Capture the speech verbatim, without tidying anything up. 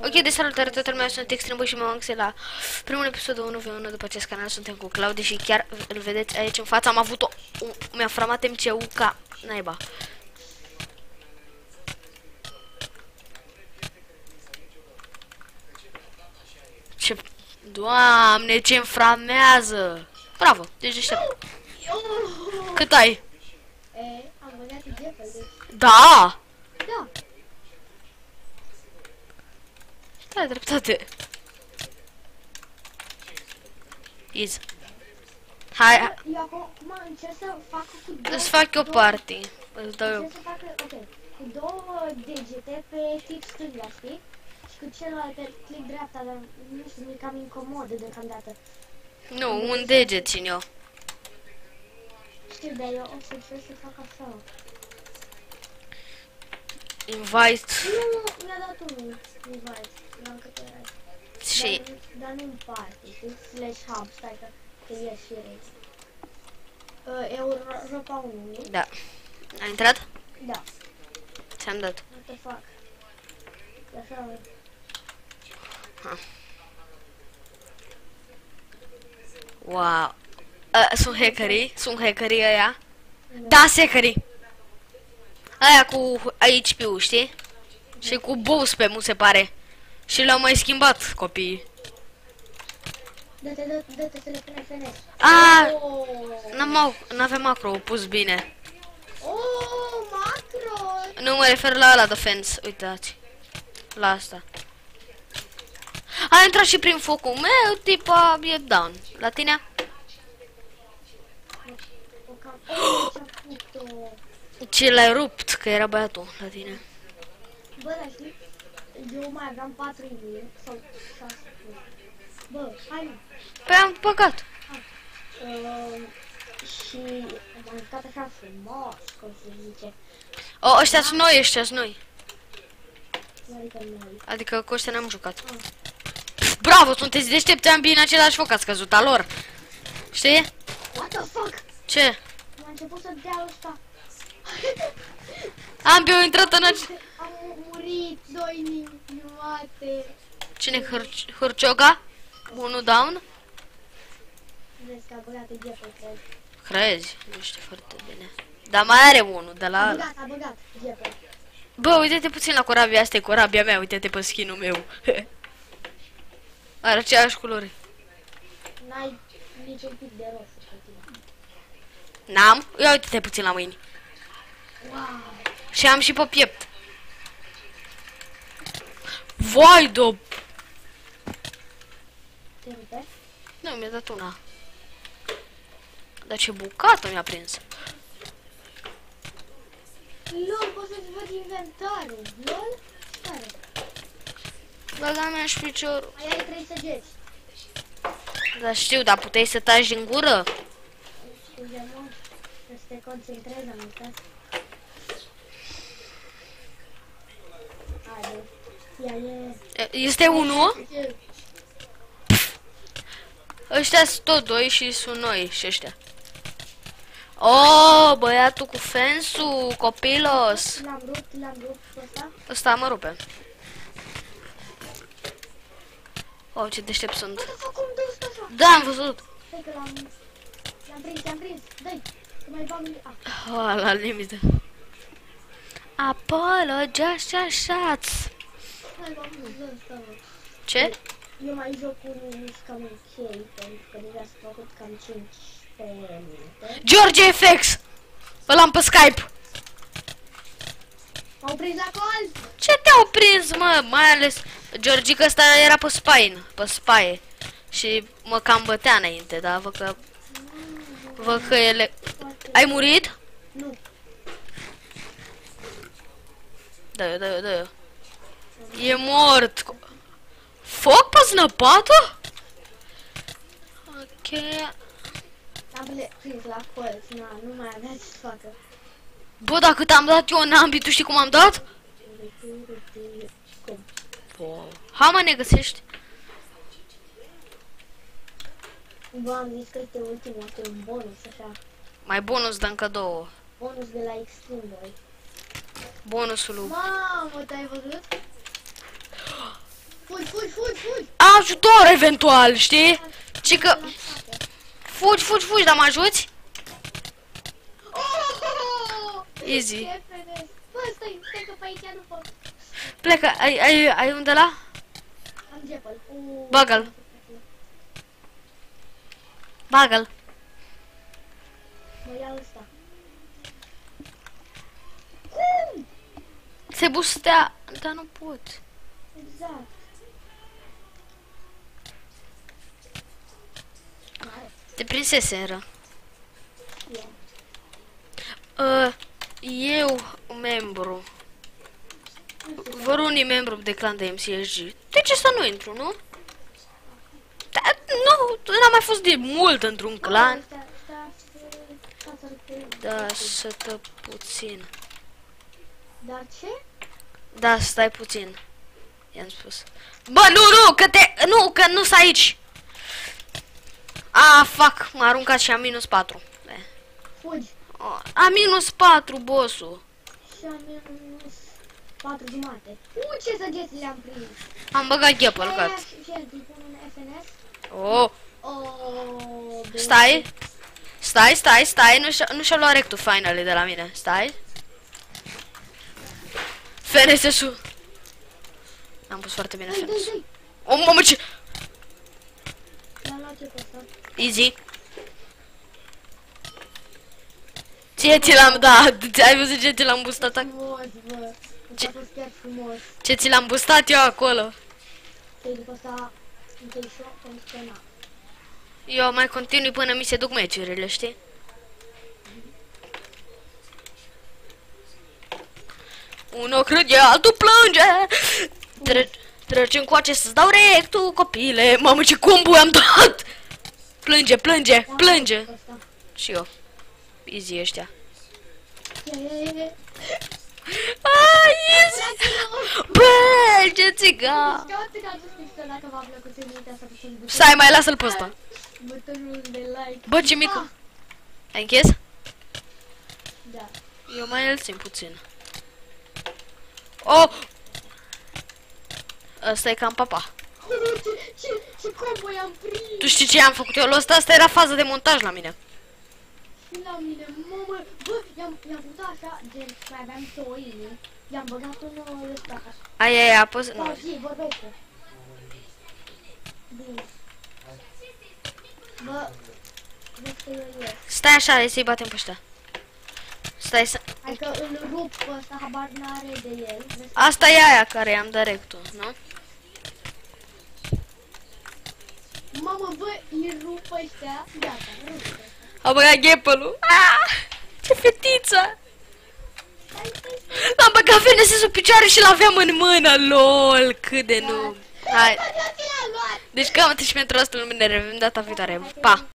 Ok, de salutare toată lumea, sunt Extrem și mă anxe la primul episod de unu v unu după acest canal. Suntem cu Claudiu și chiar îl vedeți aici în față. Am avut o... mi-a framat M C U ca naiba. Ce... Doamne, ce inframează! Bravo, deci deștept. Cât ai? E, am băgat Jeopardy. Da! Da. Ai dreptate. Easy. Hai, Eu acum încerc să fac cu două... îți fac eu party. Îți dau eu. Încerc să fac, ok, cu două degete pe click stânga, știi? Și cu celălalt pe click dreapta, dar nu știu, mi-e cam incomod deocamdată. Nu, un deget țin eu. Știu, dar eu o să încerc să fac așa. Invite Nu, mi-a dat unul invite, l-am cătărat. și... Dar, dar nu în parte, știi? Slash hub, stai că, că e și rege. Uh, Europa unu, nu? Da. Ai intrat? Da. Ți-am dat. What the fuck? Așa, Ha. Wow. Uh, sunt hackerii? Sunt hackerii ăia? Da, sunt hackerii! Aia cu H P-ul, știi? Și cu boost pe mu se pare. Și le-au mai schimbat copiii. dă-te, dă-te, dă-te să le pune F N S. A, Oh, n-avem macro pus bine. oh, macro! Nu mă refer la ala defense, uitați. La asta. A intrat și prin focul meu, tipa, e down. La tine? O cam... Oh, ce-a făcut-o. Ce l-ai rupt, că era băiatul la tine. Bă, dar știi? Eu mai aveam patru inimi, sau șase. Bă, hai mă. Păi am păcat. Uh, și am jucat așa frumos, cum se zice. O, ăștia-s noi, ăștia-s noi. Adică noi. Adică cu ăștia n-am jucat. Pf, bravo, sunteți deștepți ambii în același foc, ați căzut al lor. Știi? What the fuck? Ce? M-a început să dea ăsta. Ambii au intrat în ace... Am murit, doi inimi, jumate. Cine, Hârci- Hârcioga? Unu down? Vezi că a băgat în Jeopardy, cred. Crezi? Nu știu foarte bine. Dar mai are unul de la A ala. băgat, a băgat Jeopardy. Bă, uite-te puțin la corabia asta, e corabia mea, uite-te pe skin-ul meu. Are aceeași culoare. N-ai niciun pic de roșu pe tine. N-am? Ia uite-te puțin la mâini. Wow. Și am și pe piept. Vai de... Te rupe? Nu, mi-a dat una. Dar ce bucată mi-a prins. LOL, poți să-ți văd inventarul. LOL? Care? Băga mea și piciorul. Mai ai trei săgeți. Dar știu, dar puteai să taci din gură? Scuze, mă, să te concentrezi, am uitat. Haide. Ia e... Este unul? Ce? Ăștia sunt tot doi și sunt noi și ăștia. Oh, băiatul cu fensul, copilos. L-am rupt, l-am rupt pe ăsta. Ăsta mă rupe. Oh, ce deștept sunt. What the fuck, cum dă ăsta așa? Da, am văzut. Stai că l-am... L-am prins, l-am prins. Dă-i, că mai bag... Ah, Oh, la limită. Apollo, just a shots. hai, m-am văzut ăsta, mă. Ce? Eu mai joc unul cam ok, pentru că deja s-a făcut cam cinci minute. George F X! Ăla-am pe Skype. M-au prins la col! Ce te-au prins, mă? Mai ales Georgica ăsta era pe spine, pe spaie. Și mă cam bătea înainte, dar văd că... Văd că ele... Ai murit? Nu. Da-i, da-i, da-i. E mort. Foc pe snăpată? Ok. Am prins la colț, na, nu mai avea ce să facă. Bă, dacă te-am dat eu în ambii, tu știi cum am dat? Cum? Wow. Hai mă, ne găsești? Bă, am zis că este ultimul, este un bonus, așa. Mai bonus de încă două. Bonus de la Extreme Boy. Bonusul lui. Mamă, te-ai văzut? fugi, fugi, fugi. Ajutor eventual, știi? Și că... Fugi, fugi, fugi, dar mă ajuți? Oh! Easy. Ce frate. Bă, stai, stai că pe aici nu pot. Plecă, ai, ai, ai unde la? Am Jeppel. Oh. Bagă-l. Bagă-l. Mă ia ăsta. Cum? Se bustea, dar nu pot. Exact. Mare. Te prinseseră. Știu. Uh, eu, un membru. Nu știu. Vor unii membru de clan de M C S G. De ce să nu intru, nu? Da, nu, n-am mai fost de mult într-un clan. Stai, stai, stai, stai, stai, Da, să te puțin. Dar ce? Da, stai puțin. I-am spus. Bă, nu, nu, că te... Nu, că nu stai aici. A, fuck, m-a aruncat și am minus patru. Eh. Fugi. Am minus patru, bossul. Și am minus patru jumate. U, ce săgeți le-am prins. Am băgat ghepă, gata. Ce, îi pun un F N S? Oh, Oh, bine. stai. Stai, stai, stai, nu și-a nu și luat rectul finally de la mine. Stai. F N S-ul. Am pus foarte bine Dai, F N dai, S-ul. dai. O, mamă, ce... L-am luat ce pe ăsta. Easy. Ce ți l-am dat? Ai văzut ce ți l-am boostat? ac- Frumos, bă. Ce? A fost chiar frumos. Ce ți l-am boostat eu acolo? Și după asta întâi șoc, pentru că na. Eu mai continui până mi se duc meciurile, știi? Unul crede, altul plânge. Tre trece încoace să-ți dau rectul, copile. Mamă, ce combo am dat! Plânge, plânge, plânge. Ăsta. Și eu. Easy ăștia. Ia, ia, ia, ia. Ah, easy! Bă, ce țiga! Scoate ca să știi că dacă v-a plăcut emisiunea să apăsați butonul. Stai, mai lasă-l pe ăsta. Butonul de like. Bă, ce mică. Ai închis? Da. Eu mai îl țin puțin. Oh! Ăsta e cam papa. Ce, ce, ce combo i-am prins. Tu știi ce am făcut eu? Ăsta, asta era faza de montaj la mine. Și la mine, mamă, bă, i-am, i-am pus așa, gen, mai aveam două inimi. I-am băgat unul ăsta. Ai, ai, apăs... Da, Nu. zi, vorbește. Bine. Bă, vezi că eu ies. Stai așa, hai să-i batem pe ăștia. Stai să... Hai că îl rup pe ăsta, habar n-are de el. Vezi? Asta e aia care i-am dat rectul, nu? Mamă, bă, îi rup ăștia. Gata, rup ăsta. A băgat ghepălul. Ah, ce fetiță! Stai, stai, stai. L-am băgat F N S-ul picioare și l-aveam în mână, lol, cât de nu. Hai. Eu ți l-am luat. Deci cam atât și pentru asta lume, ne revedem data viitoare. Pa!